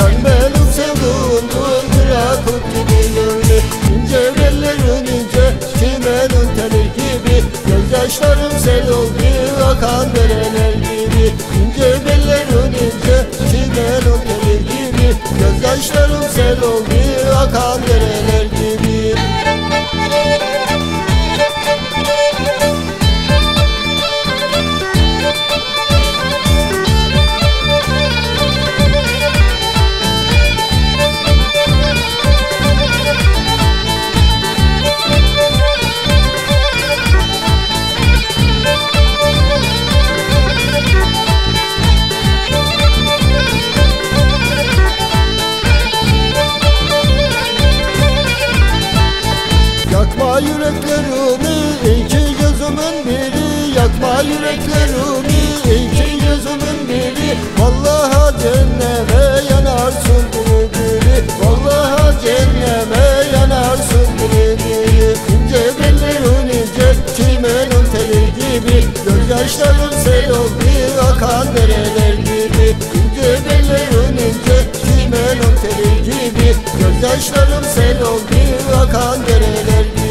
Sen benim sevduğumdun Yakut gibi gönlü. İnce bellerin ince çimenin teli gibi, gözyaşlarım sel oldu akan dereler gibi. İnce bellerin ince çimenin teli gibi, gözyaşlarım sel oldu akan dereler gibi. Yakma yüreklerimi iki gözümün biri, yakma yüreklerimi iki gözümün biri. Vallahi cehenneme yanarsın biri biri, vallahi cehenneme yanarsın biri biri. İnce bellerin ince çimenin teli gibi, gözyaşlarım sel oldu akan dereler gibi. İnce bellerin ince çimenin teli gibi, gözyaşlarım sel oldu akan dereler gibi.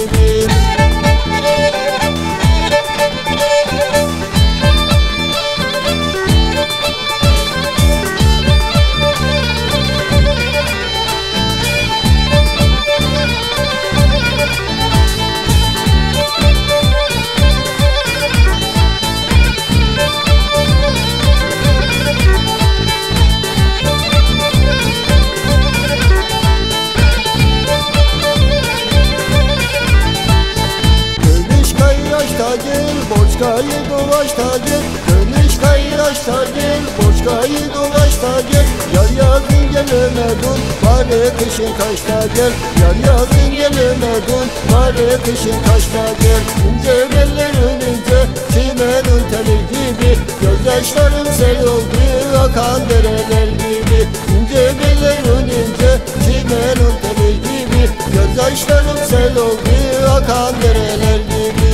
Borçkayı dolaşta gel, dönüş kayraşta gel. Borçkayı dolaşta gel, yar yazın gelemedin, bari kışın kaçta gel. Yar yazın gelemedin, bari kışın kaçta gel. İnce bellerin ince çimenin teli gibi, gözyaşlarım sel oldu akan dereler gibi. İnce bellerin ince çimenin teli gibi, gözyaşlarım sel oldu akan dereler gibi.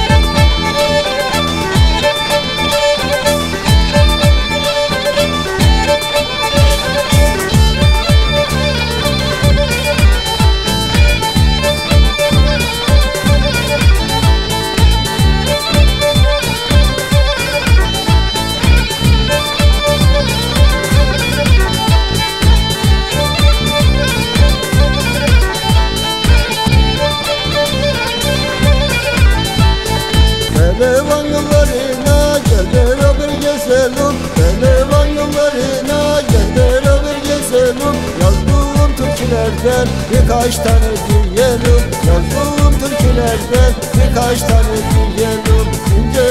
Pehlivan yollarına gel beraber gezelim, pehlivan yollarına gel beraber gezelim. Yazdığım türkülerden birkaç tane diyelim, yazdığım türkülerden birkaç tane diyelim. İnce